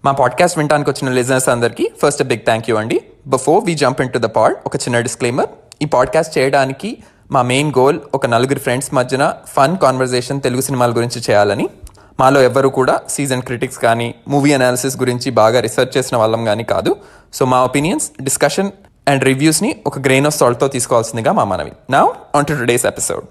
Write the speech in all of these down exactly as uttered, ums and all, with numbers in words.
మా పాడ్కాస్ట్ వినడానికి వచ్చిన లిజనర్స్ అందరికీ ఫస్ట్ బిగ్ థ్యాంక్ యూ అండి. Before we jump into the pod, ఒక చిన్న డిస్క్లైమర్. ఈ పాడ్కాస్ట్ చేయడానికి మా మెయిన్ గోల్ ఒక నలుగురు ఫ్రెండ్స్ మధ్యన ఫన్ కాన్వర్జేషన్ తెలుగు సినిమాల గురించి చేయాలని. మాలో ఎవ్వరు కూడా సీజన్ క్రిటిక్స్ కానీ మూవీ అనాలిసిస్ గురించి బాగా రీసెర్చ్ చేసిన వాళ్ళం కానీ కాదు. సో మా ఒపీనియన్స్, డిస్కషన్ అండ్ రివ్యూస్ని ఒక గ్రెయిన్ ఆఫ్ సాల్ట్తో తీసుకోవాల్సిందిగా మా మనవి. Now on to today's episode.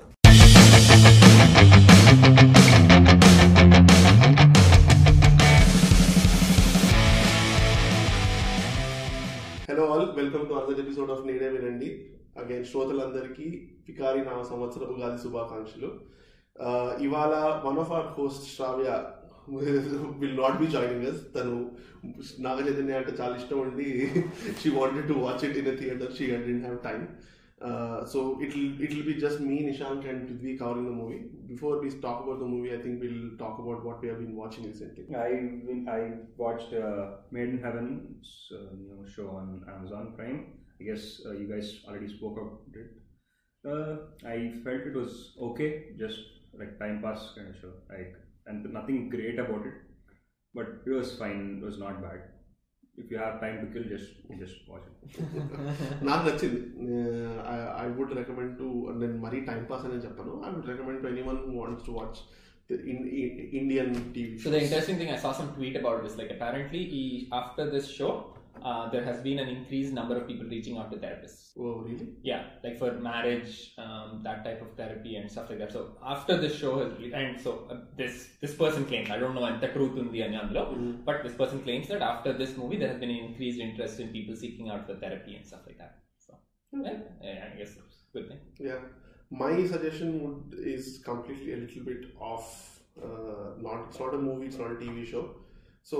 Hello all, welcome to another episode of Nede Vinandi. Again, శ్రోతలందరికీ పికారి నామ సంవత్సర ఉగాది శుభాకాంక్షలు. ఇవాళ one of our host Shravya will not be joining us. తను నాగ చైతన్య అంటే చాలా ఇష్టం ఉండి she wanted to watch it in a theater, she didn't have time. Uh, so it'll it'll be just me, Nishank and Prithvi covering the movie. Before we talk about the movie, I think we'll talk about what we have been watching recently. I I watched uh, Made in Heaven, a new show on Amazon Prime. I guess uh, you guys already spoke about it. Uh, I felt it was okay, just like time pass kind of show. Like, and nothing great about it, but it was fine. It was not bad. If you have time to kill, just just watch it. నాకు నచ్చింది. I would recommend to, నేను మరీ time pass అని చెప్పాను, I would recommend to anyone who wants to watch the in, in, Indian T V shows. So the interesting thing, I saw some tweet about this, like apparently he, after this show uh, there has been an increased number of people reaching out to therapists. Oh really? Yeah, like for marriage, um, that type of therapy and stuff like that. So after this show has re- and so uh, this this person claims, I don't know anta truth undi ani andlo, but this person claims that after this movie there has been an increased interest in people seeking out for therapy and stuff like that. So yeah, yeah, I guess it's a good thing. Yeah, my suggestion would is completely a little bit off. Uh, not it's not a movie, it's not a T V show. So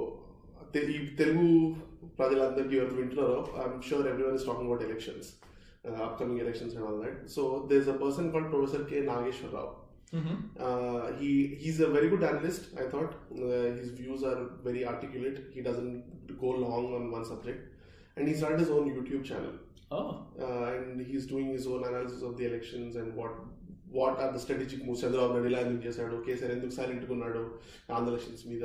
ఈ తెలుగు ప్రజలందరికీ ఎవరు వింటున్నారో, I'm sure everyone is talking about elections, upcoming elections and all that. So there is a person called professor K Nageswara Rao. Uh, he he's a very good analyst, I thought. Uh, his views are very articulate. He doesn't go long on one subject, and he started his own YouTube channel. Oh. Uh, and he's doing his own analysis of the elections and what what are the strategic moves. Chandrababu Naidu ఇలా ఎందుకు చేశాడు, కేసీఆర్ ఎందుకు silent గా ఉన్నాడు Andhra elections మీద,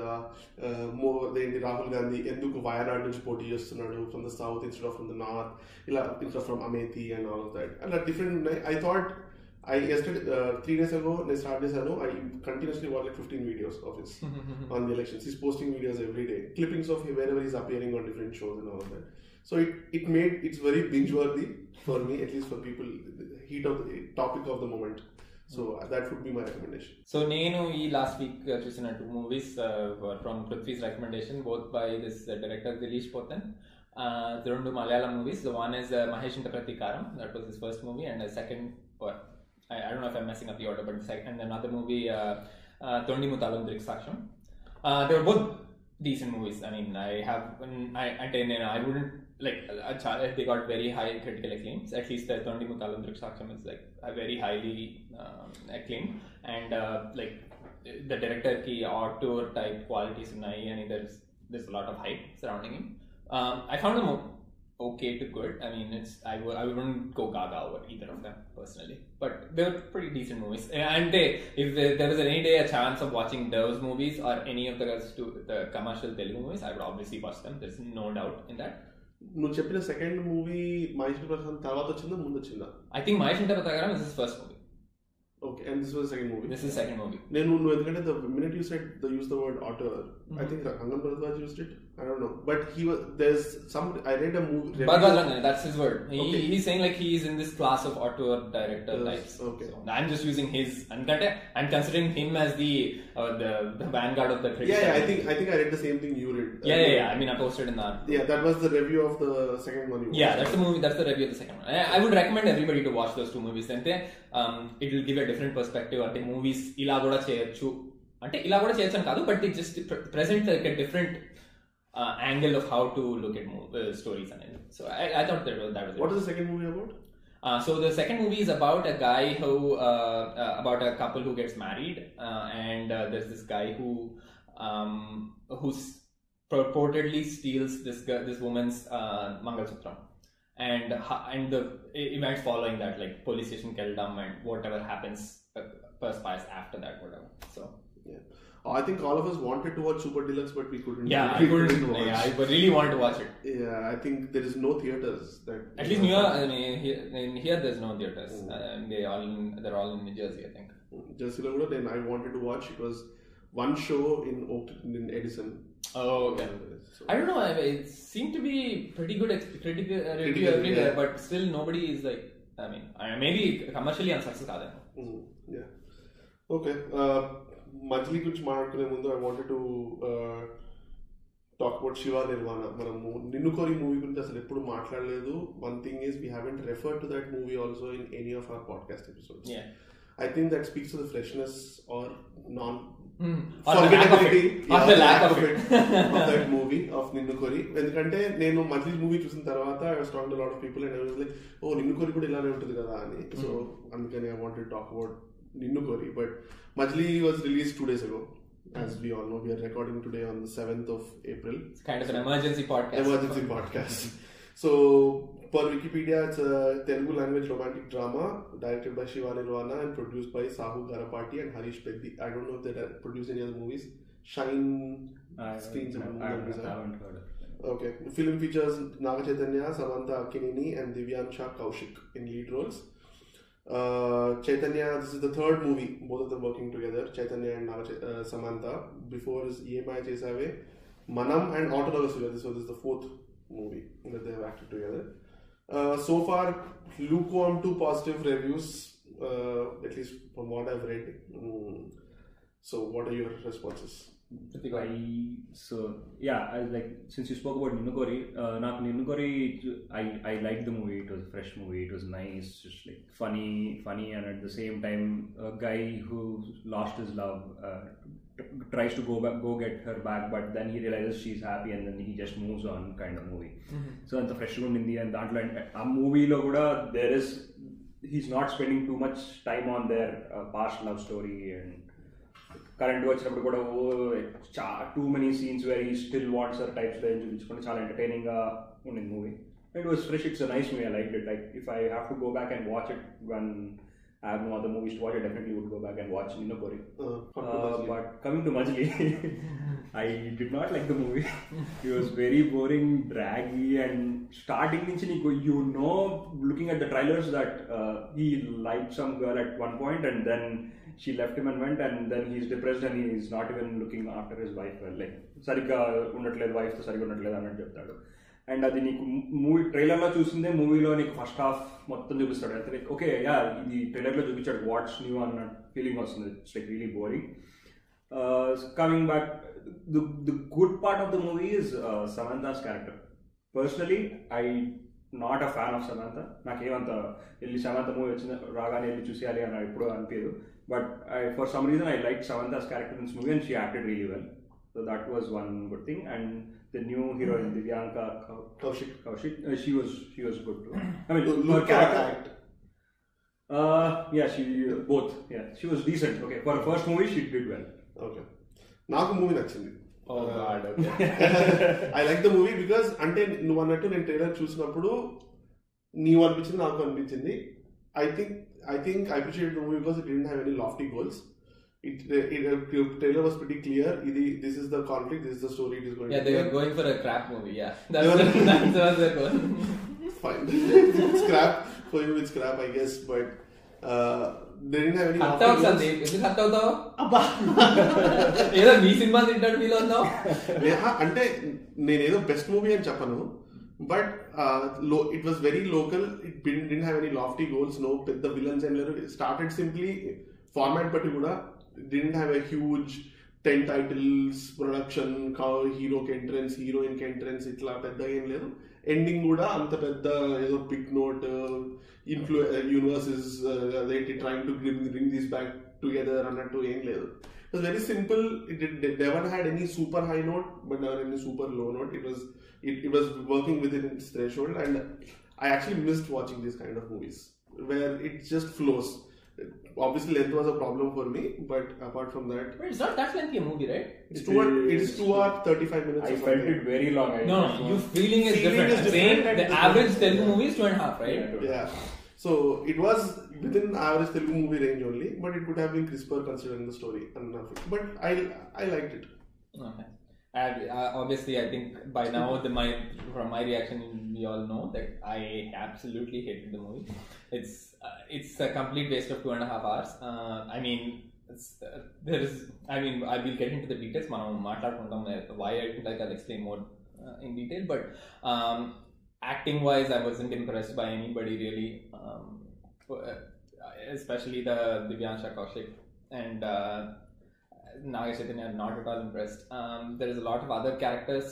ఏంటి రాహుల్ గాంధీ ఎందుకు వయనాడ్ నుంచి పోటీ చేస్తున్నాడు from the south instead of from the north, ఇలా instead from Amethi and all of that. అలా డిఫరెంట్ ఉన్నాయి. I thought I yesterday uh, three days ago I started this. I continuously watched like fifteen videos of his on the elections. He's posting videos every day, clippings of him wherever he's appearing on different shows and all of that. So it it made it's very binge worthy for me, at least for people, the heat of the topic of the moment. So that would be my recommendation. So నేను ఈ last week చూసిన two movies from Prithvi's recommendation, both by this uh, director Dileesh Pothan. Uh, the రెండు Malayalam movies. The one is uh, Mahesh Inta Pratikaram, that was his first movie, and the second, or I, I don't know if I'm messing up the order, but the second, and another movie, uh, uh, Thondi Muthalam Driksaksham. Uh, they were both decent movies. I mean, I have, I, I, I wouldn't, like, uh, they got very high critical acclaims. At least the Thondi Muthalam Driksaksham is like a very highly um, acclaimed, and uh, like the director ki auteur type qualities unnai, and there's there's a lot of hype surrounding him. Um, I found them okay to good. I mean, it's I, w- I wouldn't go gaga over either of them personally, but they were pretty decent movies. And they, if there, there was any day a chance of watching those movies or any of the to the commercial Telugu movies, I would obviously watch them. There's no doubt in that. నువ్వు చెప్పిన second movie Mahesh Prasad తర్వాత వచ్చిందా ముందు వచ్చిందా? I think Mahesh Inta Pratikaram is his first movie. Okay, and this was the second movie. This is the second movie. నేను నువ్వు ఎందుకంటే the minute you said the use the word auteur, mm-hmm. I think Rangan Bharadwaj used it. I don't know, but he was there's some. I read a movie. Bharadwaj Rangan, that's his word. He, okay. He's saying like he's in this class of auteur director yes, types. Okay. So I'm just using his. I'm I'm considering him as the uh, the the vanguard of the critics. Yeah, yeah. I think I think I read the same thing you read. Yeah, yeah, yeah. I mean, I posted in that. Yeah, that was the review of the second one. You yeah, that's the movie. That's the review of the second one. I, I would recommend everybody to watch those two movies. Then um, it will give a different perspective. అంటే మూవీస్ ఇలా కూడా చేయొచ్చు, అంటే ఇలా కూడా చేయొచ్చు అని కాదు, but it just present like a different angle of how to look at uh, stories and everything. So I, I thought that was that was What is the second movie about? Uh, so the second movie is about a guy who uh, uh, about a couple who gets married, uh, and uh, there's this guy who um, who's purportedly steals this girl, this woman's uh, Mangalsutram. And and the events following that, like police station keldam and whatever happens uh, perspires after that, whatever. So yeah, I think all of us wanted to watch Super Deluxe, but we couldn't. Yeah, we I couldn't. couldn't watch. Yeah, I really want to watch it. Yeah, I think there is no theaters that. At least New York, I mean, here, in here there's no theaters. Mm. Uh, they all in, they're all in New Jersey, I think. Jersey, then I wanted to watch. It was one show in Oakland, in Edison. Oh, okay. So, I don't know. I mean, it seemed to be pretty good, pretty good uh, review everywhere, yeah. But still nobody is like. I mean, maybe commercially unsuccessful. Mm, yeah. Okay. Uh, Majili గురించి మాట్లాడుకునే ముందు I wanted to uh, talk about Shiva Nirvana. మనము నిన్ను కోరి movie గురించి అసలు ఎప్పుడు మాట్లాడలేదు. One thing is we haven't referred to that movie also in any of our podcast episodes. Yeah. I think that speaks to the freshness or non mm. forgettability or the lack of it of that movie of Ninnu Kori. ఎందుకంటే నేను Majili movie చూసిన తర్వాత I was talking to a lot of people and I was like, oh, Ninnu Kori కూడా ఇలానే ఉంటుంది కదా అని. So అందుకని I wanted to talk about Ninnu Kori. But Majili was released two days ago. As we all know, we are recording today on the seventh of April. It's kind of an emergency podcast. Emergency podcast. So, per Wikipedia, it's a Telugu language romantic drama directed by Shiva Nirvana and produced by Sahu Garapati and Harish Peddi. I don't know if they have produced any other movies. Shine I screens and I movies. I haven't heard of it. Okay. The film features Naga Chaitanya, Samantha and Divyansha Kaushik in lead roles. Uh, Chaitanya, this is the third movie, both of them working together, Chaitanya and Naga, uh, Samantha. Before is E M I Chesave, Manam and Autologous together, so this is the fourth movie that they have acted together. Uh, so far, lukewarm to positive reviews, uh, at least from what I've read. Mm. So, what are your responses? I so yeah, I like since you spoke about Ninnu Kori, uh, not Ninnu Kori. I I liked the movie. It was a fresh movie. It was nice, just like funny, funny, and at the same time, a guy who lost his love uh, t- tries to go back, go get her back, but then he realizes she's happy, and then he just moves on, kind of movie. Mm-hmm. So that's a fresh one in the end. That a movie lo kuda there is he's not spending too much time on their uh, past love story and. Current వచ్చినప్పుడు కూడా ఓ చా too many scenes where he still wants her types లో చూపించుకుంటే చాలా entertaining గా ఉండింది movie. It was fresh. It's a nice movie. I like it. Like if I have to go back and watch it one I have no other movies to watch, I definitely would go back and watch Ninnu Kori. Uh, uh, but coming to Majili, I did not like the movie. It was very boring, draggy, and starting nunchi you know, looking at the trailers that uh, he liked some girl at one point and then she left him and went, and then he's depressed and he's not even looking after his wife. Like, సరిగ్గా ఉండట్లేదు, వైఫ్తో సరిగ్గా ఉండట్లేదు అన్నట్టు చెప్తాడు. And అది నీకు movie ట్రైలర్లో చూసిందే మూవీలో నీకు ఫస్ట్ హాఫ్ మొత్తం చూపిస్తాడు. అయితే లైక్ ఓకే యా ఇది ట్రైలర్లో చూపించాడు వాట్స్ న్యూ అన్న ఫీలింగ్ వస్తుంది. It's like really boring. Coming back, the the good part of the movie is Samantha's character. Personally I not a fan of Samantha. నాకేమంత వెళ్ళి సమంత మూవీ వచ్చింది రాగానే వెళ్ళి చూసేయాలి అని ఎప్పుడూ అనిపించదు. But I for some reason I like Samantha's character in this movie and she acted really well. So that was one good thing. And the new heroine Divyansha Kaushik, Kaushik, uh, she was she was good too. I mean, her character. Uh, yeah, she uh, both. Yeah, she was decent. Okay, for her first movie, she did well. Okay. నాకు movie నచ్చింది. Oh God. Okay. I like the movie because అంటే నువ్వు అన్నట్టు నేను trailer చూసినప్పుడు నీవు అనిపించింది నాకు అనిపించింది. I think I think I appreciated the movie because it didn't have any lofty goals. It, it, it trailer was pretty clear. This is the conflict. This is the story. It is going. Yeah, to they be. were going for a crap movie. Yeah, that's what, that's what they were. Fine, it's crap for you. It's crap, I guess. But uh, they didn't have any. Hatta out Sandeep. Is it hatta out? Abba. ఏదో మీ cinema తింటాడు feel అవుతావు. అంటే నేను ఏదో best movie అని చెప్పను. But uh, lo- it was very local. It didn't, didn't have any lofty goals. No, the villains and it started simply format, but it didn't have a huge ten titles production, hero entrance, heroine entrance. Itla pedda em ledu. Ending kuda anta pedda edo big note influ- universes uh, they trying to bring, bring these back together annattu em ledu. It was very simple. It, did, it never had any super high note, but never any super low note. It was it, it was working within its threshold, and I actually missed watching these kind of movies where it just flows. Obviously, length was a problem for me, but apart from that, but it's not that lengthy a movie, right? It's two. It it's two hours thirty-five minutes. I felt it very long. I no, no, you feeling is feeling different. Is different Saying the average Telugu movie is two and a half, right? Yeah. yeah. So it was within average Telugu movie range only, but it could have been crisper considering the story and nothing. But I I liked it. Okay. And uh, obviously, I think by now, the my from my reaction, we all know that I absolutely hated the movie. It's uh, it's a complete waste of two and a half hours. Uh, I mean, it's, uh, there is. I mean, I will get into the details. Manam maatladukuntam why I didn't like. I'll explain more uh, in detail. But um, acting wise, I wasn't impressed by anybody really. Um, especially the Divyansha Kaushik and uh, Naga Chaitanya are not at all impressed. Um, there is a lot of other characters.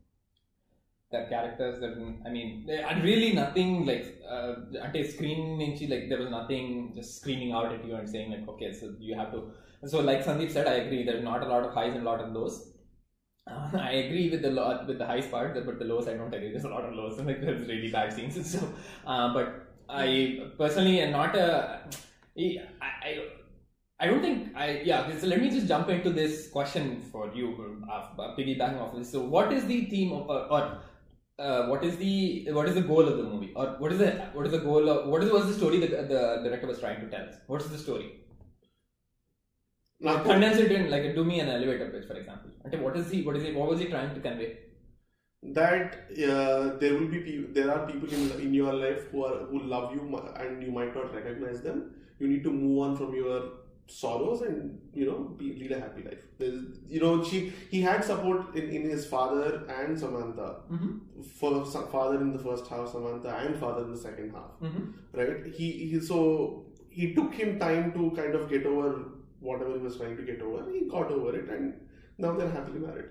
That characters that I mean, they are really nothing like. Uh, at a screen, like there was nothing just screaming out at you and saying like, okay, so you have to. So like Sandeep said, I agree. There's not a lot of highs and a lot of lows. Uh, I agree with the lot with the highs part, but the lows I don't agree. There's a lot of lows and like there's really bad scenes and stuff. Uh, but I personally am not a. I, I, I don't think I. Yeah, so let me just jump into this question for you, uh, piggybacking off this. So, what is the theme of, uh, or uh, what is the what is the goal of the movie, or what is the what is the goal of what is what is the story that the director was trying to tell us? What is the story? Like, condense it in, like, do me an elevator pitch, for example. What is he? What is he? What was he trying to convey? That uh, there will be people, there are people in in your life who are who love you and you might not recognize them. You need to move on from your sorrows and you know be, lead a happy life. There's, you know, she he had support in, in his father and Samantha. Mm-hmm. For father in the first half, Samantha, and father in the second half. Mm-hmm. Right? He, he so he took him time to kind of get over whatever he was trying to get over. He got over it, and now they're happily married.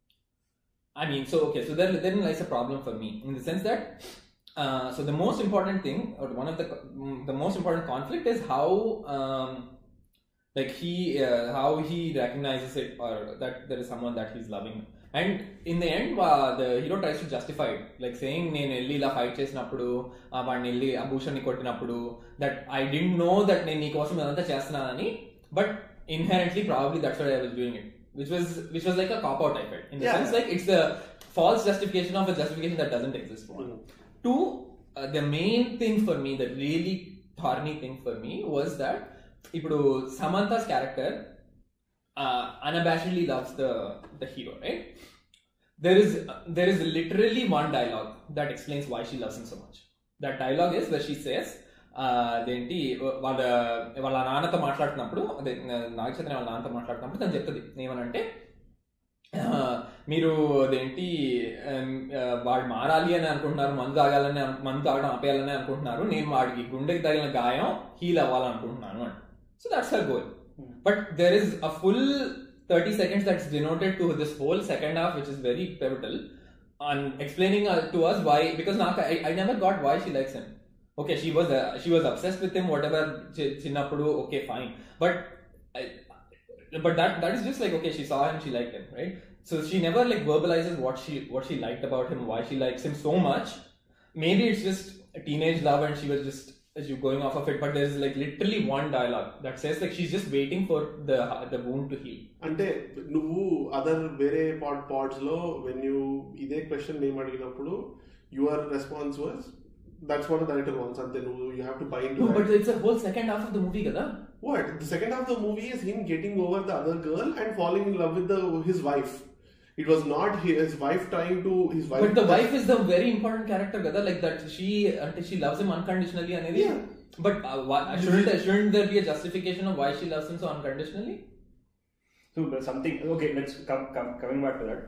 I mean, so okay, so then then lies a problem for me in the sense that uh, so the most important thing, or one of the the most important conflict is how um, like he uh, how he recognizes it, or that there is someone that he's loving, and in the end uh, the hero tries to justify it, like saying నేను వెళ్ళి ఇలా fight చేసినప్పుడు వాడిని వెళ్ళి ఆ భూషణ్ని కొట్టినప్పుడు that I didn't know that నేను నీ కోసం ఇదంతా చేస్తున్నానని, but inherently probably that's why I was doing it. Which was which was like a cop out, I felt. In the yeah. sense, like it's the false justification of a justification that doesn't exist. One. Mm. Two, uh, the main thing for me, the really thorny thing for me was that ipudu Samantha's character uh, unabashedly loves the the hero, right? There is uh, there is literally one dialogue that explains why she loves him so much. That dialogue is where she says, అదేంటి వాళ్ళ వాళ్ళ నాన్నతో మాట్లాడుతున్నప్పుడు, అదే నాగ చైతన్య వాళ్ళ నాన్నతో మాట్లాడుతున్నప్పుడు తను చెప్తుంది ఏమనంటే, మీరు అదేంటి వాడు మారాలి అని అనుకుంటున్నారు, మందు తాగాలని మందు తాగడం ఆపేయాలని అనుకుంటున్నారు, నేను వాడికి గుండెకి తగిలిన గాయం హీల్ అవ్వాలనుకుంటున్నాను అంట. So that's her goal. But there is a full thirty seconds that's denoted to this whole second half, which is very pivotal on explaining uh, to us why, because Naga, I, I never got why she likes him. Okay, she was uh, she was obsessed with him, whatever, chinnappudu, okay, fine. But I, but that that is just like, okay, she saw him, she liked him, right? So she never like verbalizes what she what she liked about him, why she likes him so much. Maybe it's just a teenage love and she was just as you going off of it, but there's like literally one dialogue that says like she's just waiting for the the wound to heal. Ante nuvu other vere pod pods lo when you ide question name adiginappudu your response was that's what the director wants, and then you have to buy into no, that. But it's a whole second half of the movie, kada? What? The second half of the movie is him getting over the other girl and falling in love with the his wife. It was not his wife trying to his wife. But the wife is the very important character, kada? Like that she until she loves him unconditionally, and yeah. But uh, why, shouldn't shouldn't there be a justification of why she loves him so unconditionally? So something okay. Let's come, come coming back to that.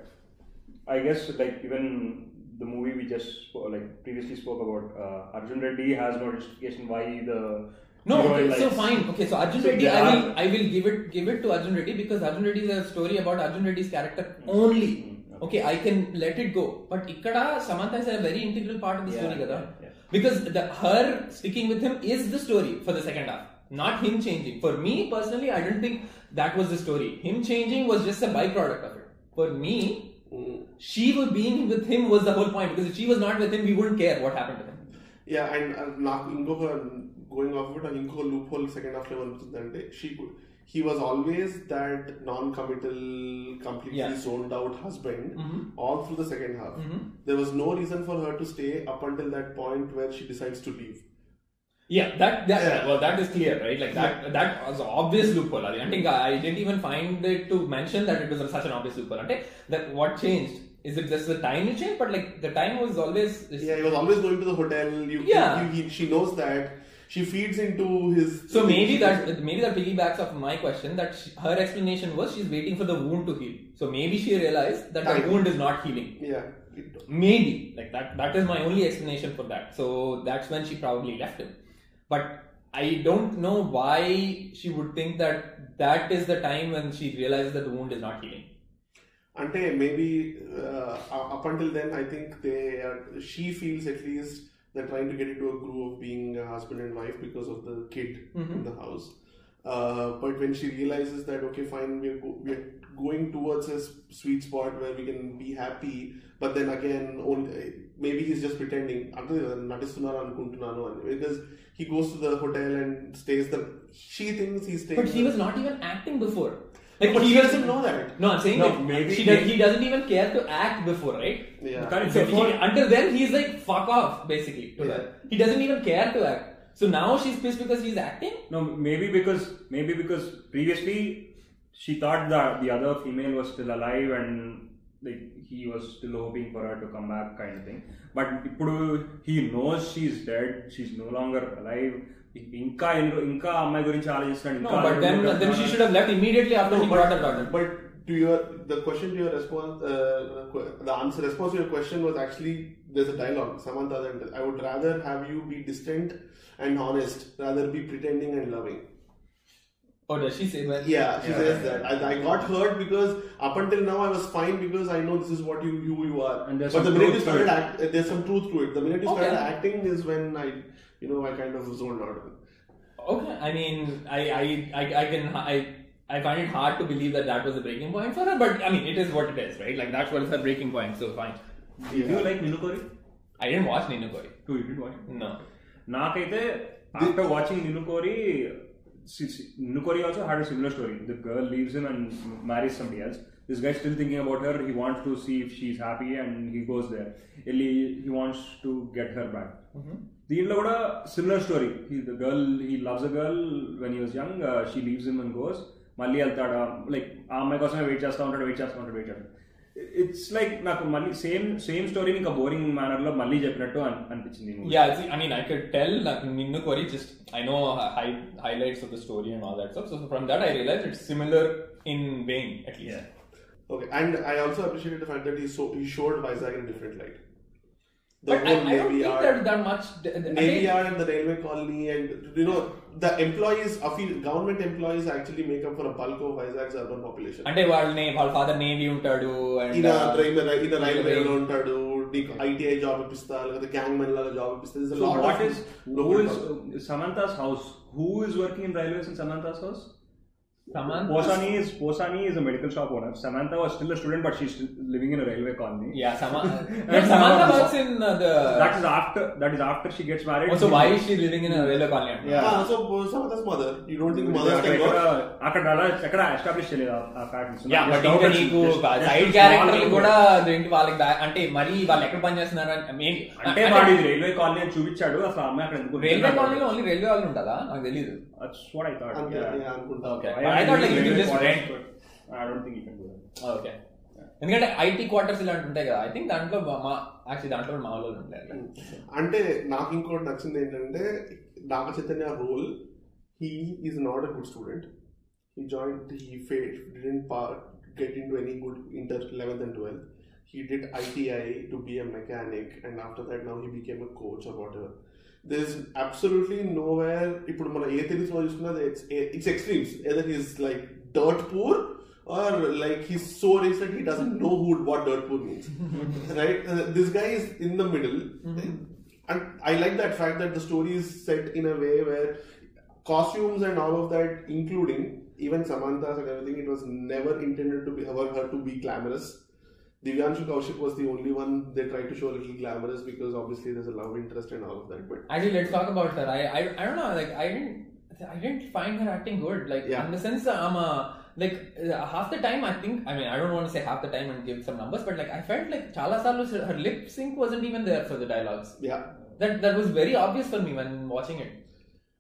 I guess like even. The movie we just spoke, like previously spoke about, uh, Arjun Reddy has no justification why the no. Okay, so fine. Okay, so Arjun so Reddy, I will I will give it give it to Arjun Reddy because Arjun Reddy is a story about Arjun Reddy's character mm-hmm. only. Mm-hmm. Okay, I can let it go. But ikkada Samantha is a very integral part of the yeah, story, kada? Yeah, yeah. Because the her sticking with him is the story for the second half, not him changing. For me personally, I didn't think that was the story. Him changing was just a byproduct of it. For me. Mm. She was being with him was the whole point, because if she was not with him, we wouldn't care what happened to him. Yeah, and uh, going off of it, inko loophole second half level, she could, he was always that non-committal, completely yeah. zoned out husband mm-hmm. all through the second half. Mm-hmm. There was no reason for her to stay up until that point where she decides to leave. Yeah, that that yeah. well, that is clear, right? Like that that was obvious loophole. I think I didn't even find it to mention that it was such an obvious loophole. Okay, that what changed? Is it just the time you changed? But like the time was always yeah, he was always going to the hotel. You, yeah, you, he, she knows that. She feeds into his. So maybe that maybe that piggybacks off my question that she, her explanation was she's waiting for the wound to heal. So maybe she realized that the wound is not healing. Yeah. Maybe like that. That is my only explanation for that. So that's when she probably left him. But I don't know why she would think that that is the time when she realizes that the wound is not healing. Ante maybe uh, up until then, I think they are, she feels at least they're trying to get into a groove of being a husband and wife because of the kid mm-hmm. in the house. Uh, but when she realizes that okay, fine, we're go- we're going towards a sweet spot where we can be happy, but then again, only, maybe he's just pretending. Because he goes to the hotel and stays there. She thinks he's staying. But he was not even acting before. Like but he doesn't know that. No, I'm saying no, like maybe she does, he doesn't even care to act before, right? Yeah. So he, until then, he's like fuck off, basically. To yeah. that. He doesn't even care to act. So now she's pissed because he's acting. No, maybe because maybe because previously she thought that the other female was still alive and like he was still hoping for her to come back, kind of thing. But he knows she's dead. She's no longer alive. ఇంకా ఇంకా అమ్మాయి గురించి ఆలోచిస్తున్నాడు. No, but then then she should have left immediately after no, he but, brought her daughter. But to your the question to your response, uh, the answer response to your question was actually there's a dialogue. Samantha, I would rather have you be distant and honest rather be pretending and loving. Oh, does she say that? Yeah, she yeah, says yeah. that. I, I got hurt because up until now I was fine because I know this is what you who you are. And but the minute you started act, there's some truth to it. The minute you okay. started acting is when I, you know, I kind of zoned out. Okay, I mean, I, I, I, I can, I, I find it hard to believe that that was a breaking point for her. But I mean, it is what it is, right? Like that's what is her breaking point. So fine. Yeah. Do you like Ninukori? I didn't watch Ninukori. Oh, you didn't watch it? No. Nakaithe after watching Ninukori, Ninukori also had a similar story. The girl leaves him and marries somebody else. This guy's still thinking about her. He wants to see if she's happy and he goes there. He, he wants to get her back. Mm-hmm. దీంట్లో కూడా similar story. The girl he loves a girl when he was young, she leaves him and goes. మళ్ళీ వెళ్తాడు, like ఆ అమ్మాయి కోసమే wait చేస్తూ ఉంటాడు wait చేస్తూ ఉంటాడు వెయిట్ చేస్తాడు. ఇట్స్ లైక్ నాకు మళ్ళీ సేమ్ సేమ్ స్టోరీని ఇంకా బోరింగ్ మేనర్ లో మళ్ళీ చెప్పినట్టు అనిపించింది. Yeah, see, I mean, I could tell like Ninukori, just I know high, highlights of the story and all that stuff. So from that I realized it's similar in vein at least. Yeah. Okay, and I also appreciated the fact that he so he showed Vizag in a different light. The but I, I don't think yard, there's that much. Navy Yard and the railway colony, and you know the employees, government employees actually make up for a bulk of Vizag's urban population. అంటే వాళ్ళని వాళ్ళ father navy ఉంటాడు, in a railway in a railway లో ఉంటాడు, నీకు ITI job ఇప్పిస్తా, లేదా gang men లాగా జాబ్ ఇప్పిస్తా. So what is who is Samantha's house? Who is working in railways in Samantha's house? Samantha. Posani is Posani is a medical shop owner. Samantha was still a student, but she's still living in a railway colony. Yeah, Samantha. But Samantha works in uh, the. That is after. That is after she gets married. Also, why is she living in a railway colony? Yeah. Ah, so Samantha's mother. You don't think mother can work? అక్కడ అక్కడ establish చేయలేదు ఆ fact. Yeah, but ఇంకా నీకు side క్యారెక్టర్లు కూడా ఏంటి వాళ్ళకి అంటే మరి వాళ్ళు ఎక్కడ పని చేస్తున్నారు అంటే వాడు రైల్వే కాలనీ అని చూపించాడు. అసలు అమ్మాయి అక్కడ ఎందుకు రైల్వే కాలనీలో ఓన్లీ రైల్వే వాళ్ళు ఉంటుందా నాకు తెలియదు. That's what I thought. Yeah, అనుకుంటా. Okay. I thought like you can just rent. I don't think you can do that. Okay. ఎందుకంటే ఐటీ క్వార్టర్స్ ఇలాంటి ఉంటాయి కదా. ఐ థింక్ దాంట్లో మా యాక్చువల్లీ దాంట్లో మా వాళ్ళు ఉంటాయి. అంటే నాకు ఇంకోటి నచ్చింది ఏంటంటే Naga Chaitanya role, he is not a good student. He joined, he failed, didn't get into any good inter eleventh and twelfth. He did I T I to be a mechanic, and after that now he became a coach or whatever. There's absolutely nowhere. ఇప్పుడు మన ఏ తెలుగులో చూసుకున్నా it's it's extremes. Either he's like dirt poor or like he's so rich that he doesn't know who what dirt poor means. Right? Uh, this guy is in the middle. Mm-hmm. And I like that fact that the story is set in a way where costumes and all of that, including even Samantha's and everything, it was never intended to be her, her to be glamorous. Divyansha Kaushik was the only one they tried to show a little glamorous because obviously there's a love interest and all of that. But actually, let's talk about her. I I, I don't know. Like I didn't I didn't find her acting good. Like yeah. in the sense, I'm a like uh, half the time I think. I mean, I don't want to say half the time and give some numbers, but like I felt like Chala Salu, her lip sync wasn't even there for the dialogues. Yeah, that that was very obvious for me when watching it.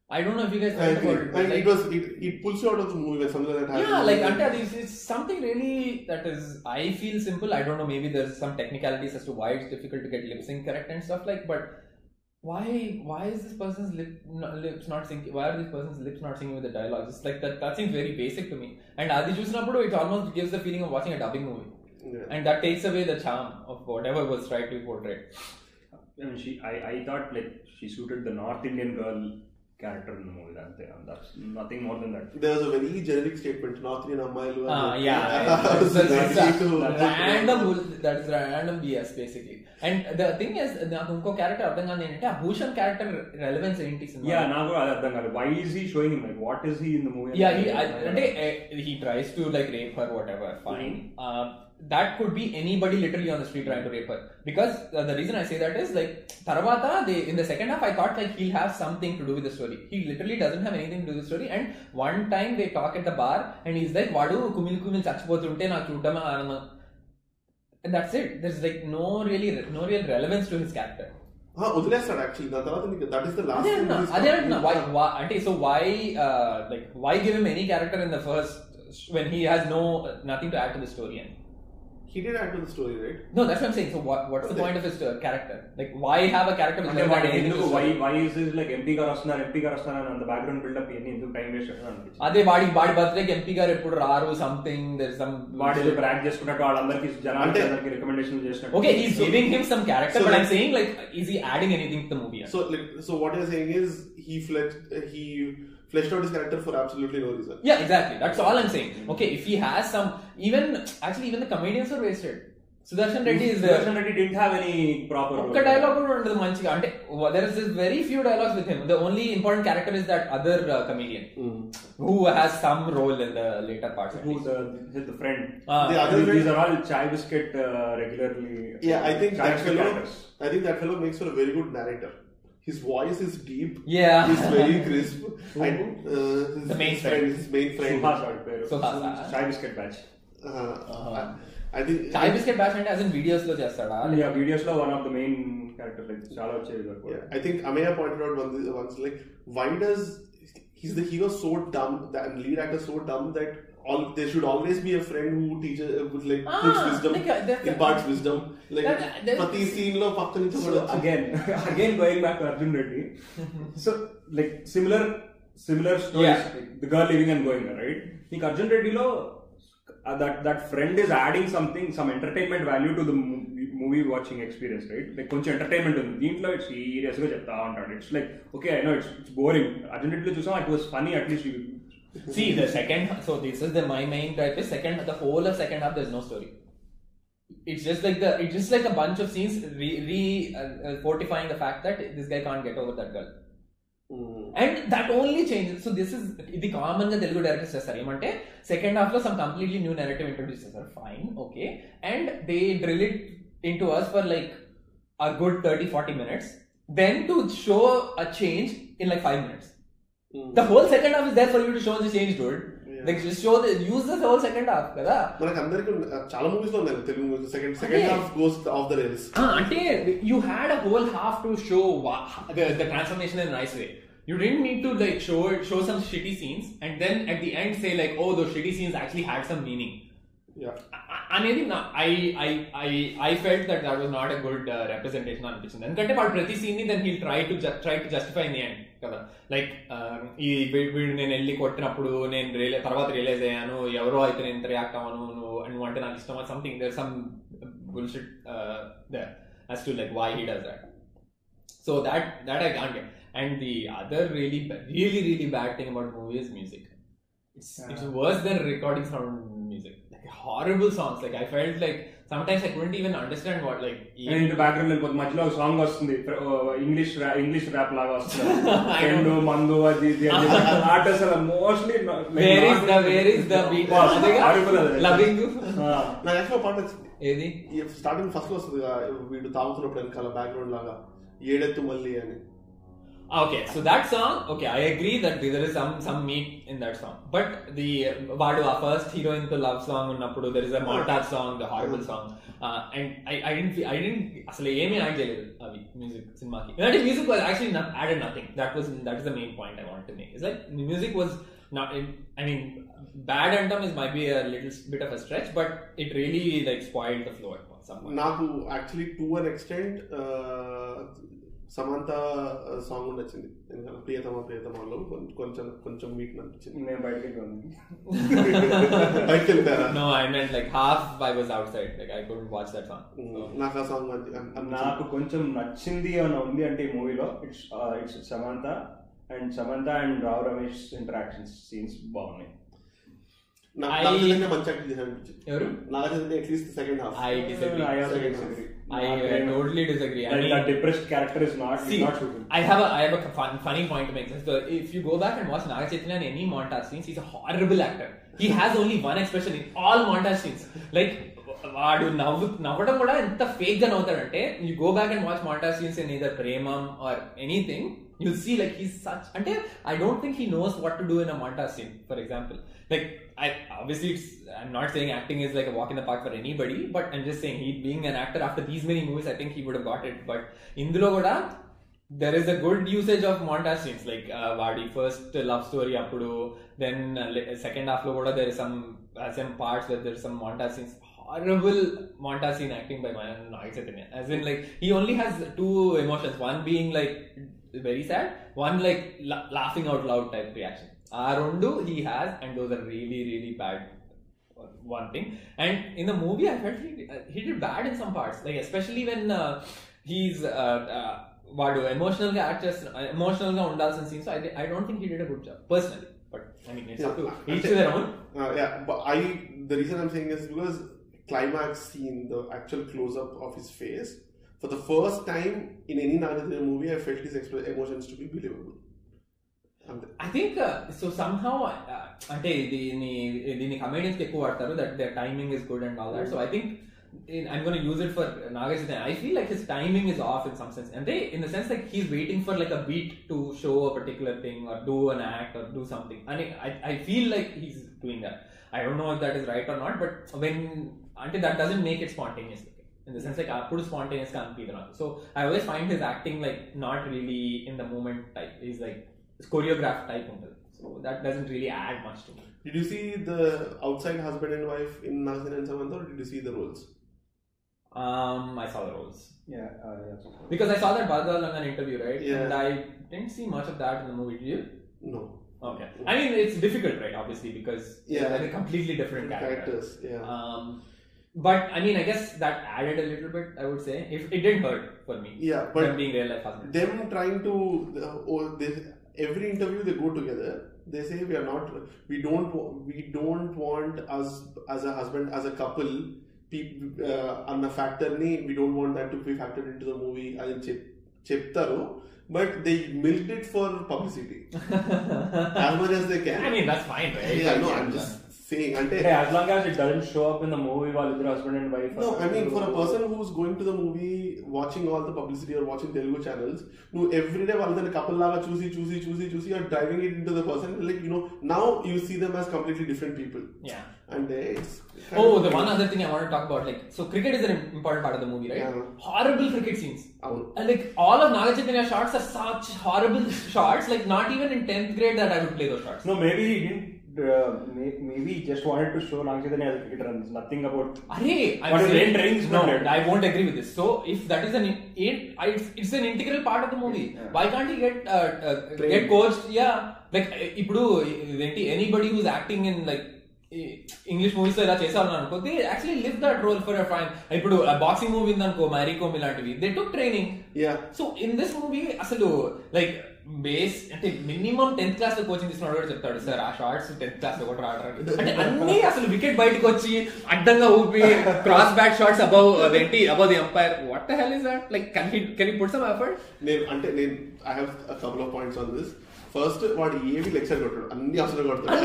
I don't know if you guys I thought agree. about it. And Like, it was it, it pulls you out of the movie when something like that happens. yeah, like ante it's, it's something really that is I feel simple. I don't know, maybe there's some technicalities as to why it's difficult to get lip sync correct and stuff like, but why why is this person's lip not, lips not syncing? Why are this person's lips not syncing with the dialogue? It's like that that seems very basic to me. And adi chusinapudu it almost gives the feeling of watching a dubbing movie. Yeah. And that takes away the charm of whatever was tried to be portrayed. I mean, she, I, I thought like she suited the North Indian girl character in the movie. That they, that's nothing more than that. There was a very generic statement, North Indian Ammayilu. Ah, yeah. That's, that's, that's, that's random, that's random B S basically. And the thing is, నాకు ఇంకో character అర్థం కాదు ఏంటంటే ఆ Bhushan character relevance ఏంటి సినిమా? Yeah, నాకు అది అర్థం కాదు. Why is he showing him? Like, what is he in the movie? Yeah, he, అంటే he tries to like rape her, whatever, fine. Uh, that could be anybody literally on the street trying to rape her. Because uh, the reason I say that is like Tarvata, they in the second half I thought like he'll have something to do with the story. He literally doesn't have anything to do with the story. And one time they talk at the bar and he's like, Vadu kumil kumil chachipothunte na chudama anandam. And that's it. There's like no really no real relevance to his character. వదిలేస్తాడు actually దాని తర్వాత that is the last అదే అంటున్నా why why అంటే so why uh, like why give him any character in the first when he has no nothing to add to the story? And he did add to the story, right? No, that's what I'm saying. So what what's the point of his uh, character? Like why have a character with like anything to why why is this like M P గారు వస్తున్నారు M P గారు వస్తున్నారు and the background build up ఇవన్నీ ఎందుకు time waste అని అనిపించింది. అదే వాడి వాడి బర్త్డే కి ఎంపీ గారు ఎప్పుడు రారు సంథింగ్ దేర్ సమ్ వాడి బ్రాండ్ చేసుకున్నట్టు వాళ్ళందరికీ జనాలకి అందరికి రికమెండేషన్ చేసినట్టు. Okay, he's giving him some character, so but like, I'm saying like is he adding anything to the movie? So like so what you're saying is he fleshed uh, he fleshed out his character for absolutely no reason. Yeah, exactly. That's all I'm saying. Okay, if he has some even actually even the comedians are wasted. Sudarshan Reddy is there. Sudarshan Reddy didn't have any proper ఒక్క dialogue కూడా ఉండదు మంచిగా. అంటే there is very few dialogues with him. The only important character is that other uh, comedian mm. who has some role in the later parts. Who the the friend. Uh, the other these friend, are all chai biscuit uh, regularly. Yeah, I think that fellow I think that fellow makes for a very good narrator. His voice is deep. Yeah. He's very crisp. And uh, his, the main his friend. friend, his main friend. Suhas. Chai biscuit batch. Uh, uh-huh. I think Chai biscuit batch అంటే as in videos లో చేస్తాడా? Yeah, videos లో one of the main characters like చాలా వచ్చేది. Yeah, I think Ameya pointed out once, once like why does he's the hero so dumb that lead actor so dumb that all there should always be a friend who teaches uh, with like ah, gives wisdom, like, imparts wisdom. Like ప్రతి scene లో పక్క నుంచి కూడా again again going back to Arjun Reddy. So like similar similar stories, yeah. like, the girl living and going there, right? Like Arjun Reddy lo Uh, that that friend is adding something, some entertainment value to the movie, movie watching experience, right? Like కొంచెం entertainment ఉంది దీంట్లో. It's serious గా చెప్తా ఉంటాడు. It's like okay I know it's it's boring. Urgently చూసాం it was funny at least. See the second, so this is the my main type is second the whole of second half there's no story. It's just like the it's just like a bunch of scenes re, re uh, uh, fortifying the fact that this guy can't get over that girl. Mm. And that only changes. So this is ఇది common గా Telugu directors చేస్తారు. ఏమంటే second half లో some completely new narrative introduce చేస్తారు. Fine, okay, and they drill it into us for like a good thirty forty minutes then to show a change in like five minutes. The whole second half is there for you to show the change, dude. Yeah. Like just show the use the whole second half kada. మనకి అందరికి చాలా movies లో ఉన్నాయి Telugu movies second second half goes off the rails. Ah, అంటే you had a whole half to show the the transformation in a nice way. You didn't need to like show it, show some shitty scenes and then at the end say like, oh, those shitty scenes actually had some meaning. Yeah. అనేది I I I I felt that that was not a good uh, representation అనిపించింది. ఎందుకంటే వాడు ప్రతి scene ని then he'll try to ju- try to justify in the end కదా. Like ఈ వీడు నేను వెళ్ళి కొట్టినప్పుడు నేను రియలైజ్ తర్వాత రియలైజ్ అయ్యాను ఎవరో అయితే నేను ఇంత రియాక్ట్ అవ్వను నువ్వు నువ్వు అంటే నాకు ఇష్టం something there some bullshit uh, there as to like why he does that. So that that I can't get. And the other really really really bad thing about the movie is music. It's yeah. it's worse than recording sound music. Like horrible songs. Like I felt like sometimes I couldn't even understand what like. And in the background, like మధ్యలో ఒక song వస్తుంది, English English rap లాగా వస్తుంది. రెండు మందు అది ఆట అసలు mostly. Where is the where is the beat? Loving you. నాకు యాక్చువల్ పాట వచ్చింది. ఏది? స్టార్టింగ్ ఫస్ట్ లో వస్తుంది వీడు తాగుతున్నప్పుడు వెనకాల బ్యాక్గ్రౌండ్ లాగా ఏడెత్తు మళ్ళీ అని. Okay, so that song, okay, I agree that there is some some meat in that song. But the Vadu, our first heroine to love song ఉన్నప్పుడు there is a montage song, the horrible song, uh, and I I didn't feel, I didn't అసలు ఏమీ add చేయలేదు అవి music సినిమాకి. అంటే music was actually not, added nothing. That was that is the main point I wanted to make. It's like the music was not. I mean, bad anthem is might be a little bit of a stretch, but it really like spoiled the flow at some point. నాకు actually to an extent. Uh, Samantha song నచ్చింది, ఎందుకంటే ప్రియతమ ప్రియతమలో కొంచెం కొంచెం meet అనిపించింది. నేను బయటకి బయటకి వెళ్ళిపోయారా? No, I meant like half I was outside, like I couldn't watch that song. నాకు ఆ సాంగ్ నాకు కొంచెం నచ్చింది ఏమైనా ఉంది అంటే ఈ మూవీలో it's it's Samantha and Samantha and Rao Ramesh interactions scenes బాగున్నాయి. నాగా చైతన్య మంచి యాక్ట్ చేశాడు అనిపించింది. ఎవరు? Naga Chaitanya at least second half. I disagree. I also disagree. I uh, totally disagree. I That, mean, that depressed character is not see, not suitable. I have a I have a fun, funny point to make. So if you go back and watch Naga Chaitanya in any montage scenes, he's a horrible actor. He has only one expression in all montage scenes. Like వాడు నవ్వు నవ్వడం కూడా ఎంత fake గా నవ్వుతాడంటే, you go back and watch montage scenes in either Premam or anything, you'll see like he's such. Ante I don't think he knows what to do in a montage scene, for example. Like I obviously it's, I'm not saying acting is like a walk in the park for anybody, but I'm just saying he being an actor after these many movies, I think he would have got it. But indulo kuda there is a good usage of montage scenes, like uh, Vadi first love story appudu, then uh, second half lo kuda there is some uh, some parts where there is some montage scenes. Horrible montage scene acting by Naga Chaitanya. As in like he only has two emotions, one being like very sad, one like la- laughing out loud type reaction. Arondu he has, and those are really really bad. One thing, and in the movie I felt he, uh, he did bad in some parts, like especially when uh, he's uh, uh, vadu emotional ga act chest uh, emotional ga undalసిన scenes. So I I don't think he did a good job personally, but I mean it's yeah, up to each to their own. Uh, yeah, but I the reason I'm saying is because climax scene, the actual close up of his face, for the first time in any Naga Chaitanya movie, I felt his exp- emotions to be believable. I think uh, so somehow uh, అంటే దీని దీని comedians కి ఎక్కువ వాడతారు that their timing is good and all that. So I think in, I'm going to use it for Naga Chaitanya. I feel like his timing is off in some sense, and they in the sense like he's waiting for like a beat to show a particular thing or do an act or do something. And I I feel like he's doing that. I don't know if that is right or not, but when until that doesn't make it spontaneous. In the sense like appudu spontaneous ga anpidhu naaku. So I always find his acting like not really in the moment type. He's like choreographed type untadi. So that doesn't really add much to me. Did you see the outside husband and wife in Naga Chaitanya and Samantha, or did you see the roles? Um, I saw the roles. Yeah, uh, yeah. So because I saw that Badal Langan interview, right? Yeah. And I didn't see much of that in the movie. Did you? No. Okay. I mean, it's difficult, right? Obviously, because Yeah. they're a completely different character. Characters, yeah. Um, but I mean, I guess that added a little bit. I would say, if it didn't hurt for me. Yeah, but them being real life husbands. them trying to uh, oh, they, every interview they go together, they say we are not, we don't, we don't want us as a husband, as a couple, people uh, on the factor ni, we don't want that to be factored into the movie. I chep cheptaru, but they milked it for publicity as much as they can. I mean, that's fine, right? Yeah, no, I'm just saying. Ante, hey, as long as it doesn't show up in the movie while the husband and wife. No, I mean for a person who's going to the movie, watching all the publicity or watching Telugu channels, no, every day while the couple laga choosy, choosy, choosy, choosy, you're driving it into the person. Like, you know, now you see them as completely different people. Yeah. And it's oh, the one other thing I want to talk about, like, so cricket is an important part of the movie, right? Yeah. Horrible cricket scenes. Oh. And like all of Naga Chaitanya shots are such horrible shots. Like not even in tenth grade that I would play those shots. No, maybe he didn't. Uh, may, maybe he just wanted to show Naga Chaitanya as a cricketer, and there's nothing about. Arey, I'm what his saying, main training is no, not. I won't agree with this. So if that is an it, it's, it's an integral part of the movie. Yeah. Why can't he get uh, uh, get coached? Yeah, like ipudu anybody who's acting in like English movies లో ఇలా చేసాను అనుకో, they actually live that role for fine. ఇప్పుడు boxing movie ఉందనుకో, మ్యారీ కోమ్ ఇలాంటివి, they took training. So in this movie అసలు like base అంటే minimum tenth class లో కోచింగ్ తీసుకున్నాడు కూడా చెప్తాడు, సార్ ఆ షార్ట్స్ టెన్త్ క్లాస్ లో కూడా రావడానికి అంటే అన్ని అసలు వికెట్ బయటకు వచ్చి అడ్డంగా ఊపి క్రాస్ బ్యాక్ షాట్స్ అబౌవ్ ఏంటి above the umpire. What the hell is that? Like can he can he put some effort? నేను అంటే నేను I have a couple of points on this. First వాడు ఏవి లెక్చర్ కొట్టాడు, అన్ని అసలు కొడతాడు.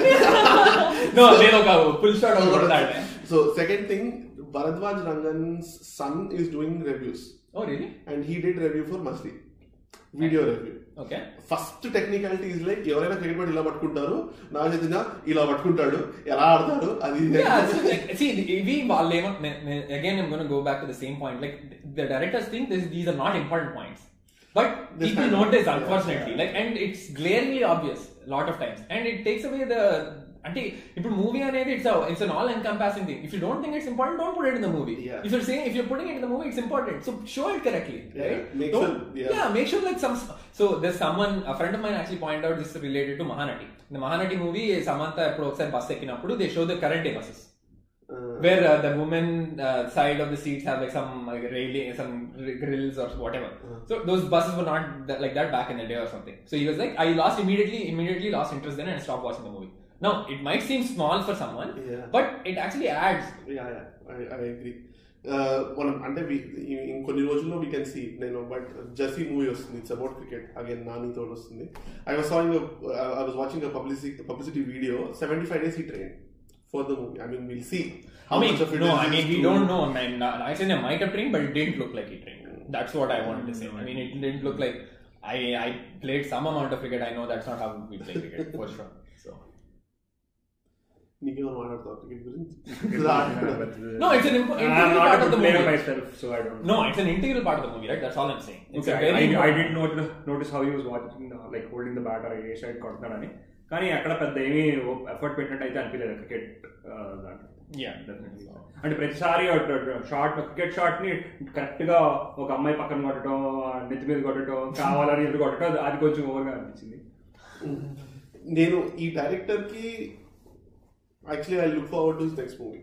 So second thing, Bharadwaj Rangan's son is doing reviews. Oh really? And he did review for Majili. Video review. Okay, first technicality is like ఎవరైనా cricket ball ఇలా పట్టుకుంటారు, నాగ చైతన్య ఇలా పట్టుకుంటాడు, ఎలా ఆడతారు అది. ఇవి వాళ్ళు ఏమో again I'm gonna go back to the same point, like the directors think this these are not important points, but people notice unfortunately, like, and it's glaringly obvious a lot of times, and it takes away the అంటే ఇప్పుడు movie అనేది it's it's an all encompassing thing. If you don't think it's important, don't put it in the movie. If you're saying if you're putting it in the movie, it's important, so show it correctly, right? Yeah, make sure like some. So there's someone, a friend of mine actually pointed out this related to Mahanati. In the Mahanati movie, Samantha ఎప్పుడు ఒకసారి bus ఎక్కినప్పుడు they show the current day buses. Uh, where uh, the women uh, side of the seats have like some like railing, some grills or whatever. Uh, so those buses were not that, like that back in the day or something. So he was like, I lost immediately, immediately lost interest then and stopped watching the movie. Now it might seem small for someone, yeah, but it actually adds. Yeah, yeah, I, I agree. మనం అంటే ఇంకొన్ని రోజుల్లో we can see, నేను but Jersey movie వస్తుంది, it's about cricket again, Nani తోడు వస్తుంది. I was saying I was watching publicity publicity video, seventy five days ఈ train for the movie. I mean, we'll see how I mean, much of it no, is I mean, we true. don't know. I mean, I said I might have trained, but it didn't look like he trained. That's what I wanted to say. I mean, it didn't look like I I played some amount of cricket. I know that's not how we play cricket for sure. So. నీకేమో మాట్లాడతావు cricket గురించి? No, it's an imp- integral part of the movie. Myself, so I don't know. No, it's an integral part of the movie, right? That's all I'm saying. It's okay, a very I, I did not notice how he was watching, uh, like holding the bat or a side కొడతాడని, కానీ అక్కడ పెద్ద ఏమీ effort పెట్టినట్టు అయితే అనిపించలేదు cricket దాంట్లో. అంటే ప్రతిసారి షార్ట్ క్రికెట్ షార్ట్ ని కరెక్ట్ గా ఒక అమ్మాయి పక్కన కొట్టడం, నెత్తి మీద కొట్టడం, కావాలని ఎదురు కొట్టడం, అది కొంచెం ఓవర్గా అనిపించింది. నేను ఈ డైరెక్టర్ కి actually I look forward to his next movie.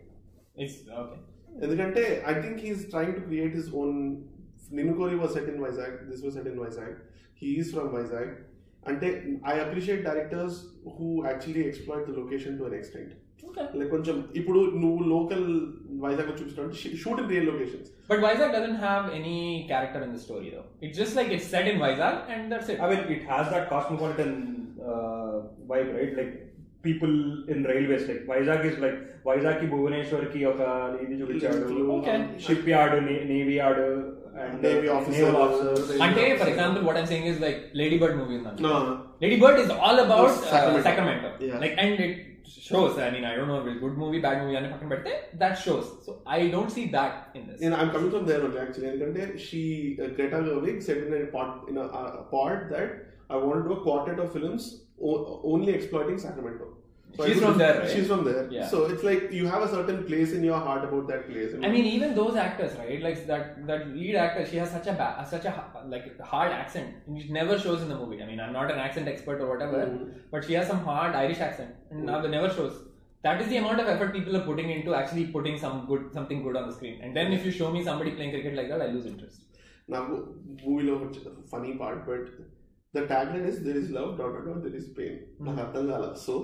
ఎందుకంటే I think he is trying to create his own. Ninnu Kori was set in Vizag, this was set in Vizag, he is from Vizag. అంటే I appreciate directors who actually exploit the location to an extent. Like కొంచెం ఇప్పుడు నువ్వు local Vizag చూపిస్తావు, shoot in real locations. But Vizag doesn't have any character in the story though. It's just like it's set in Vizag and that's it. I mean, it has that cosmopolitan uh, vibe, right? Like people in railways, like Vizag is like Vizag ki Bhubaneswar ki oka idi chupichadu, okay, shipyard, navy yard and navy officers. Ante for example what I'm saying is like Lady Bird movie is no Lady Bird is all about uh, Sacramento, Sacramento. Yeah. Like, and it shows, I mean, I don't know if it's good movie, bad movie ani pakkana pedte, that shows. So I don't see that in this. And I'm coming from there only actually, endukante she uh, Greta Gerwig said in a part in a, a part that I want to do a quartet of films o- only exploiting Sacramento. So she's from there, right? She's from there. Yeah. So it's like you have a certain place in your heart about that place. I mean, even those actors, right? Like that that lead actor, she has such a ba- such a like hard accent, and it never shows in the movie. I mean, I'm not an accent expert or whatever, mm-hmm. but she has some hard Irish accent, and mm-hmm. now it never shows. That is the amount of effort people are putting into actually putting some good something good on the screen. And then if you show me somebody playing cricket like that, I lose interest. Now, movie lo funny part, but the tagline is there is love, dot dot dot, there is pain. నాకు అర్థం కాల. So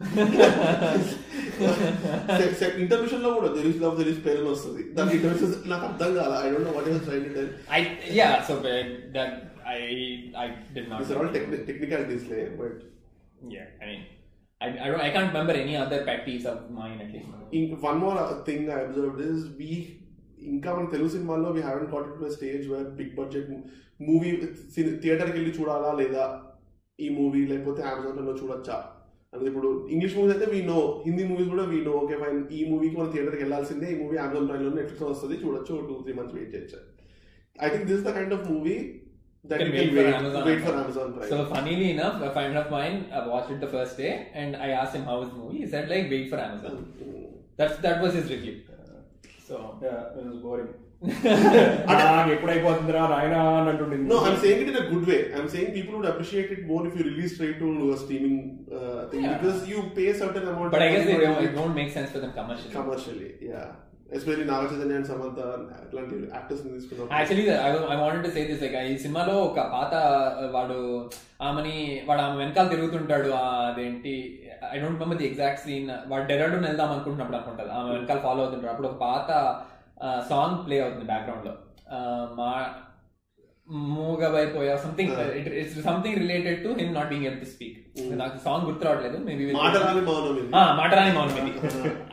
intermission లో కూడా there is love, there is pain అని వస్తుంది. దాని intermission నాకు అర్థం కాల. I don't know what he was trying to tell. I yeah, so that I I did not. These are all techni- technicalities, but yeah, I mean, I I don't I can't remember any other pet peeves of mine at least. In, one more thing I observed is we ఇంకా మన తెలుగు సినిమాల్లో we haven't got to stage where big budget movie థియేటర్కి వెళ్ళి చూడాలా లేదా ఈ movie, లేకపోతే అమెజాన్లో చూడొచ్చా అనేది. ఇప్పుడు ఇంగ్లీష్ మూవీస్ అయితే వీ నో, హిందీ మూవీస్ కూడా వీ నో, ఓకే ఫైన్ ఈ మూవీకి మనం థియేటర్కి వెళ్ళాల్సిందే, ఈ మూవీ అమెజాన్ ప్రైమ్లో నెట్ఫ్లిక్స్ వస్తుంది, చూడొచ్చు, టూ త్రీ మంత్స్ వెయిట్ చేయొచ్చు. I think this the kind of movie that you can wait, wait, for, Amazon wait for Amazon Prime. So funnily enough, a friend of mine uh, watched it the first day and I asked him how was the movie. He said like wait for Amazon. Mm-hmm. That's that was his review. So yeah, it was boring. ఎప్పుడైపోతుందిరా నాయనా అని అంటుండింది. No, I'm saying it in a good way. I'm saying people would appreciate it more if you release straight to a streaming uh, thing, yeah, because you pay a certain amount. But I guess they don't, it won't make sense for them commercially. Commercially, yeah. Especially Naga Chaitanya and Samantha, అట్లాంటి actors ని తీసుకున్నాం. Actually, I, I wanted to say this, like ఈ సినిమాలో ఒక పాత వాడు ఆమెని వాడు ఆమె వెనకాల తిరుగుతుంటాడు, అదేంటి I don't remember the exact scene. వాడు డెరాడూన్ వెళ్దాం అనుకుంటున్నప్పుడు అనుకుంటారు, ఆమె వెనకాల ఫాలో అవుతుంటారు. అప్పుడు ఒక పాత సాంగ్ ప్లే అవుతుంది బ్యాక్గ్రౌండ్ లో, మా మూగబైపోయా something, it's something related to him not being able to speak. నాకు సాంగ్ గుర్తు రావట్లేదు, మేబీ మాటరాని మౌనం ఇది.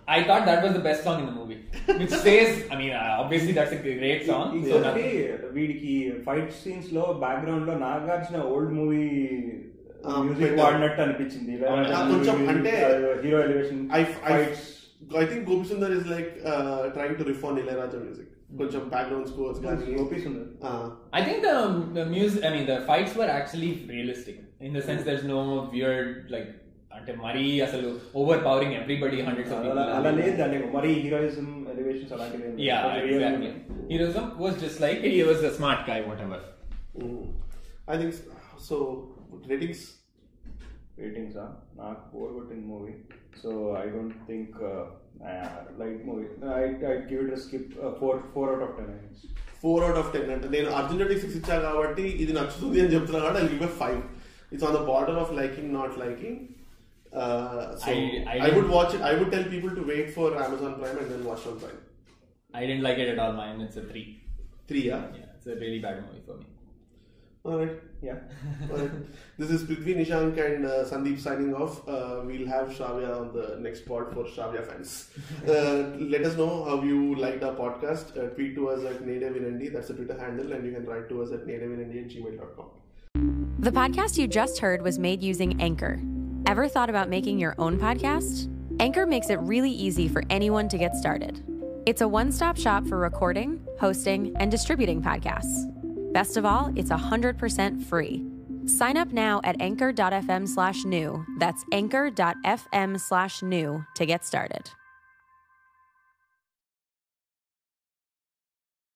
I thought that was the best song in the movie. Which says, I mean, uh, obviously that's a great song. So ఇంకోటి వీడికి fight scenes లో background లో Nagarjuna old movie music వాడినట్టు అనిపించింది. కొంచెం అంటే hero elevation fights. I think Gopi Sundar is like uh, trying to riff on Ilayaraja music. కొంచెం background scores కానీ Gopi Sundar. I think the, the music, I mean the fights were actually realistic in the sense there's no weird like అంటే మరీ అసలు overpowering everybody hundreds of people అలా లేదు. అంటే మరీ heroism elevations అలాంటివి. Yeah exactly. Heroism was just like he was a smart guy whatever. I think so. Ratings ratings ఆ నాకు ఫోర్ కొట్టిన మూవీ. So I don't think light movie. I I give it a skip. Four four out of ten. Four out of ten అంటే నేను Arjun Reddy six ఇచ్చా కాబట్టి ఇది నచ్చుతుంది అని చెప్తున్నా కాబట్టి I give a five. It's on the border of liking not liking. Uh, so I, I, I would watch it. I would tell people to wait for Amazon Prime and then watch on Prime. I didn't like it at all. Mine, it's a three. Three, yeah. Yeah, it's a really bad movie for me. All right. Yeah. All right. This is Prithvi, Nishank, and uh, Sandeep signing off. Uh, we'll have Shravya on the next pod for Shravya fans. Uh, let us know how you liked our podcast. Uh, tweet to us at Nede Vinandi. That's the Twitter handle, and you can write to us at nedevinandi at gmail dot com. The podcast you just heard was made using Anchor. Ever thought about making your own podcast? Anchor makes it really easy for anyone to get started. It's a one-stop shop for recording, hosting, and distributing podcasts. Best of all, it's one hundred percent free. Sign up now at anchor dot f m slash new. That's anchor dot f m slash new to get started.